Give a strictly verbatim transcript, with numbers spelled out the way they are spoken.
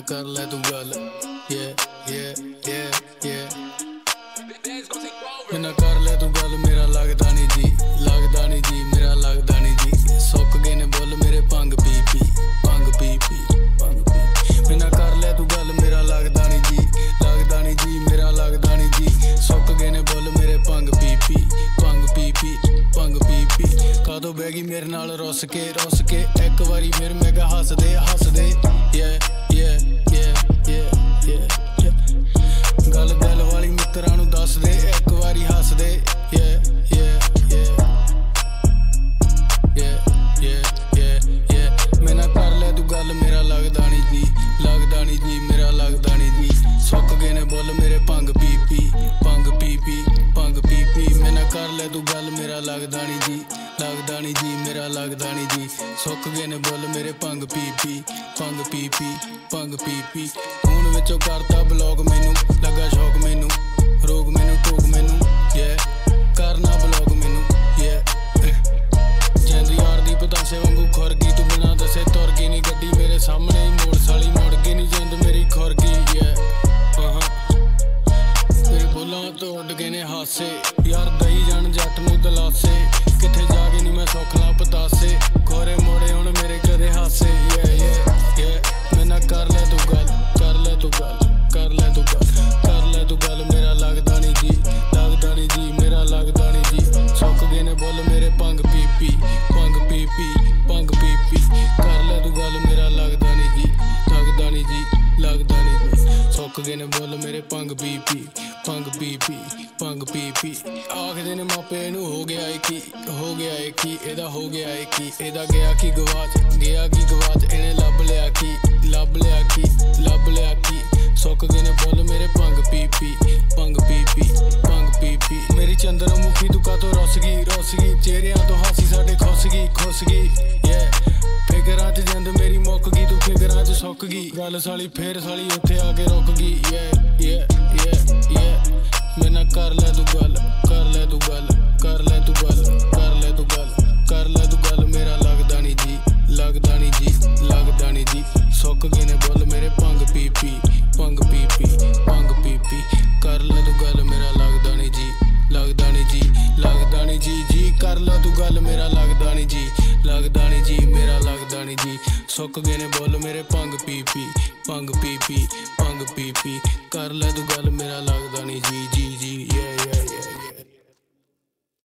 कर ले तू गल yeah yeah yeah yeah मैं कर ले तू गल मेरा लगदा नहीं जी लगदा नहीं जी मेरा लगदा नहीं जी सुक गए ने बुल मेरे भंग पी पी भंग पी पी भंग पी मैं कर ले तू गल मेरा लगदा नहीं जी लगदा नहीं जी मेरा लगदा नहीं जी सुक गए ने बुल मेरे भंग पी पी भंग पी पी भंग पी पी कादों बह गई मेरे नाल रुस के रुस के एक बारी फिर मैं कहा हस दे हस दे yeah yeah yeah yeah yeah yeah गल गल वाली मित्रां नूं दस दे एक बारी हस दे yeah yeah yeah yeah yeah yeah yeah मैं ना कर ले तू गल मेरा लगदा नहीं जी लगदा नहीं जी मेरा लगदा नहीं जी सुक गए ने बुल मेरे भंग पी पी भंग पी पी भंग पी पी मैं ना कर ले तू गल मेरा लगदा नहीं जी लगदा नहीं जी मेरा लगदा नहीं जी सुक गए ने बुल मेरे भंग पी पी भंग पी पी भंग पी पी खून विचों करता ब्लॉक मैनू लगा शौक मैनू रोग मैनू टोक मैनू yeah करना ब्लॉक मैनू yeah जिंद यार दी पतासे वांगू खुर गई तू बिना दसे तुर गई नहीं गड्डी मेरे सामने ही मोड़ साली मुड़ गई नहीं जिंद मेरी खुर गई yeah तेरे बोलां तो उड़ गए ने हासे यार दई जान जट नूं दलासे किथे जाके नहीं मैं सुख ला पतासे खोरे मोड़े हुण मेरे कदे हासे yeah yeah yeah मैं ना कर ले तू गल कर ले तू गल कर ले तू गल कर ले तू गल मेरा लगदा नहीं जी लगदा नहीं जी मेरा लगदा नहीं जी सुक गए ने बुल मेरे भंग पी पी भंग पी पी भंग पी पी कर ले तू गल मेरा लगदा नहीं जी लगदा नहीं जी लगदा नहीं जी सुक गए ने बुल मेरे भंग पी पी भंग पी पी भंग पी पी आखदे ने मापे नूं हो गया है की हो गया है की एदा हो गया है की एदा गया की गवाच गया की गवाच इहने लभ लिया की लभ लिया की लभ लिया की सुक गए ने बुल मेरे भंग पी पी भंग पी पी भंग पी पी मेरी चंद्रमुखी तू कातों रुस गई रुस गई चेहरियां तो हासी साडे खुस गई खुस गई yeah फिकरां च जिंद मेरी मुक गई तू फिकरां च सुक गई गल साली फेर साली उत्थे आके रुक गई yeah yeah yeah yeah मैं ना कर ले तू गल कर ले तू गल कर ले तू गल कर ले तू गल कर ले तू गल मेरा लगदा नहीं जी लगदा नहीं जी लगदा नहीं जी सुक गए ने बुल मेरे भंग पी पी भंग पी पी भंग पी पी कर ले तू गल मेरा लगदा नहीं जी लगदा नहीं जी लगदा नहीं जी जी कर ले तू गल मेरा लगदा नहीं जी लगदा नहीं जी मेरा लगदा नहीं जी सुक गए ने बुल मेरे भंग पी पी भंग पी पी भंग पी पी कर ले तू गल मेरा लगदा नहीं जी जी जी